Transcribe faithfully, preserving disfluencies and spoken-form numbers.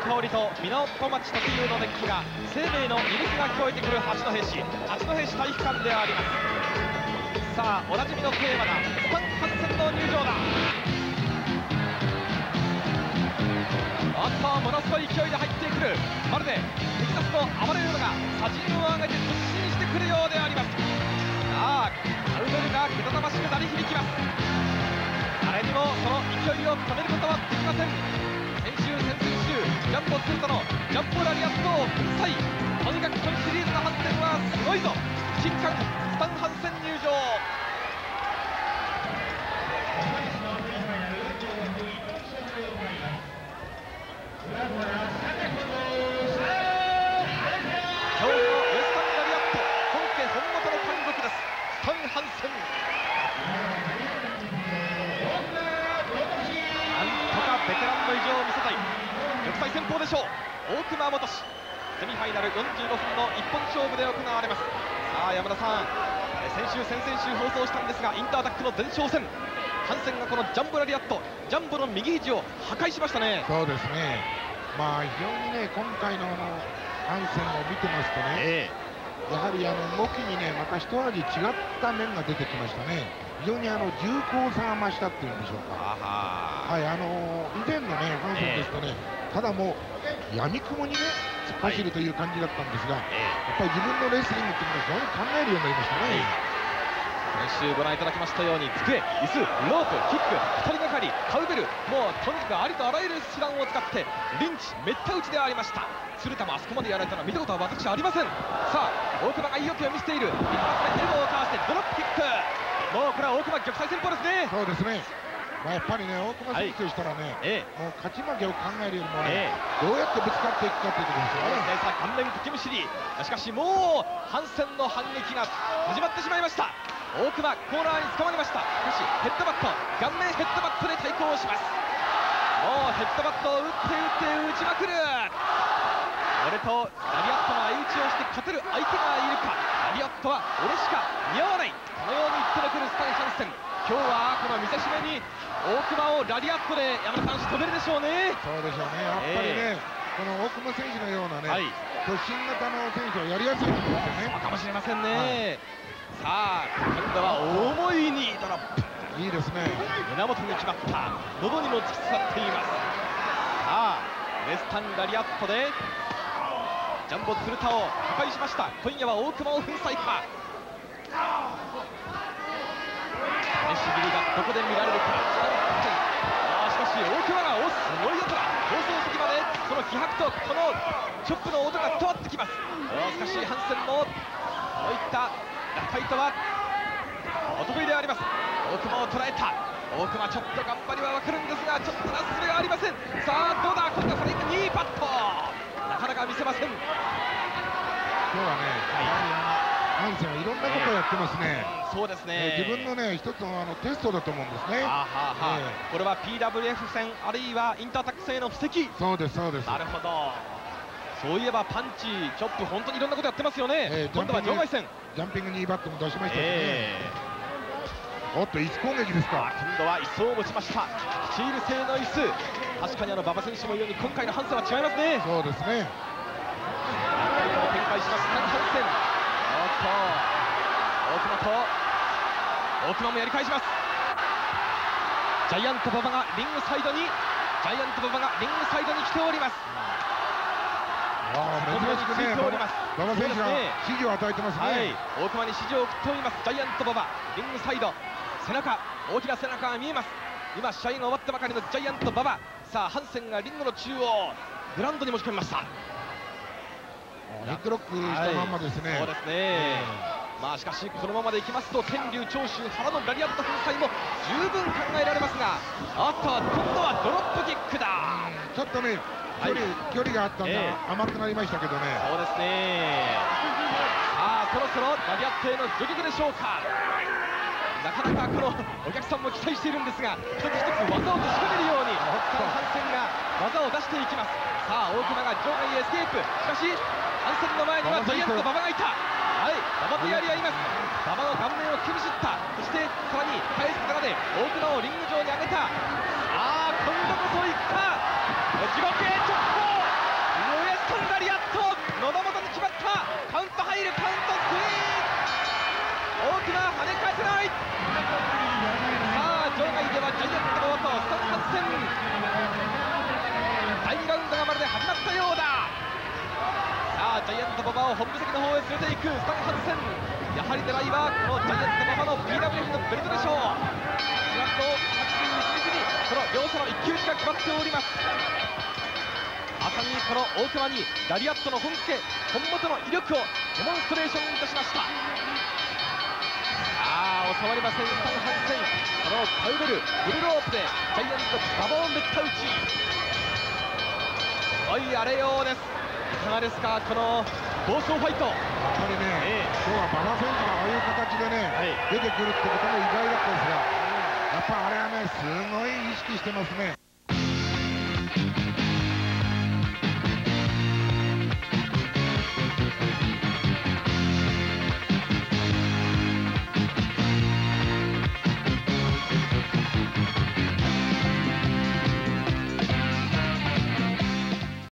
香りと港町特有の熱気が生命の息吹が聞こえてくる八戸市八戸市体育館であります。さあおなじみのテーマだ、スタン・ハンセンの入場だ。あっとものすごい勢いで入ってくる、まるでテキサスの暴れ馬が砂塵を上げて突進してくるようであります。さあカウベルがけたたましく鳴り響きます。誰にもその勢いを止めることはできません。先週先々週ジャンボツートのジャンボラリアットを粉砕、とにかくこのシリーズの反転はすごいぞ。新刊スタン・ハンセン入場。今日のウエスタンラリアット、本家本元の監督です、スタン・ハンセン。なんとかベテランの意地を見せたい玉砕戦法でしょう。大熊元志、セミファイナルよんじゅうごふんの一本勝負で行われます。さあ山田さん、先週先々週放送したんですが、インターアタックの前哨戦、ハンセンがこのジャンボラリアット、ジャンボの右肘を破壊しましたね。 そうですね、まあ非常にね、今回のハンセンを見てますとね、えー、やはりあの動きにね、また一味違った面が出てきましたね。非常にあの重厚さが増したっていうんでしょうか。はい、あの以前のねハンセンですとね、えー、ただもう闇雲にね突っ走るという感じだったんですが、はい、やっぱり自分のレスリングっていうのを非常に考えるようになりましたね。えー先週ご覧いただきましたように、机、椅子、ロープ、キック、ふたりがかり、カウベル、もうとにかくありとあらゆる手段を使ってリンチ、めった打ちでありました。鶴田もあそこまでやられたのは見たことは私ありません。さあ大熊が意欲を見せている、一発でエルボーをかわしてドロップキック、もうこれは大熊玉砕戦法ですね。 そうですね、まあ、やっぱりね、大熊選手としたらね、はい、もう勝ち負けを考えるよりもね、ええ、どうやってぶつかっていくかというところですよね。 さあ顔面敵むしり、しかしもうハンセンの反撃が始まってしまいました。大熊コーナーに捕まりました。しかしヘッドバット、顔面ヘッドバットで対抗します。もうヘッドバットを打って打って打ちまくる。俺とラリアットの相打ちをして勝てる相手がいるか、ラリアットは俺しか似合わない、このように言ってくるスタン・ハンセン。今日はこの見せしめに大熊をラリアットで山田さん仕留めるでしょうね。 そうでしょうね、やっぱりね、えー、この大熊選手のようなね、はい、突進型の選手はやりやすいんですよね。 そうかもしれませんね。はい、さあ今度は重いにドロップ、 いいですね、 胸元に決まった、喉にも突き刺さっています。さあウエスタンラリアットでジャンボ鶴田を破壊しました。今夜は大熊を粉砕か。試し切りがどこで見られるか。あしかし大熊がおすごいやつだ、放送席までその気迫とこのチョップの音が伝わってきます。しかしハンセンのこういった落下糸はお得意であります。大熊を捉えた。大熊ちょっと頑張りは分かるんですが、ちょっとなすすべがありません。さあどうだ、今度はフライングにパット、なかなか見せません。今日はね、ハンセンはいろんなことをやってますね。 そうですね、 自分のね一つのあのテストだと思うんですね。はあはあ、えー、これは ピーダブリューエフ 戦あるいはインターアタック戦への布石。 そうですそうです。 なるほど、そういえばパンチ、チョップ、本当にいろんなことやってますよね。えー、今度は場外戦、 ジャンピングにバットも出しましたしね。えー、おっと椅子攻撃ですか。 今度は椅子を持ちました。スチール製の椅子、確かにあの馬場選手も言うように今回のハンセンは違いますね。 そうですね。 展開しますハンセン。おっと大熊と大熊もやり返します。ジャイアント馬場がリングサイドにジャイアント馬場がリングサイドに来ております。 珍しくね、馬場選手が指示を与えてますね。はい、 大熊に指示を送っております。ジャイアント馬場、リングサイド、背中、大きな背中が見えます。今試合が終わったばかりのジャイアント馬場。さあハンセンがリングの中央グラウンドに持ち込みました。 ヘッドロックしたまんまですね。はい、 そうですね、うん、まあしかしこのままでいきますと天竜長州原のラリアット粉砕も十分考えられますが、あっと今度はドロップキックだ。 ちょっとね距離、はい、距離があったんで、えー、甘くなりましたけどね。 そうですね。さあそろそろラリアットへの除局でしょうか。なかなかこのお客さんも期待しているんですが、一つ一つ技を確かめるようにハンセンが技を出していきます。さあ大熊が場外へエスケープ。しかしハンセンの前にはジャイアント馬場がいた。はい、馬場とやり合います。馬場の顔面を厳しった。そしてさらに返す力で大熊をリング上に上げた。さあ今度こそいくか。地獄へ直行。 を本部席の方へ連れていくスタン・ハンセン。やはり狙いはこのジャイアント馬場の ビーダブリューエフ のベルトでしょう。じわっと着実にこの両者の一騎打ちが決まっております。まさにこの大熊にラリアットの本家本元の威力をデモンストレーションいたしました。さあ収まりませんスタン・ハンセン。このタウベルフルロープでジャイアント馬場をめった打ち。おい荒れようです。いかがですかこの暴走ファイト。 やっぱりね、えー、今日は馬場選手がああいう形でね、はい、出てくるってことも意外だったんですが、やっぱあれはねすごい意識してますね。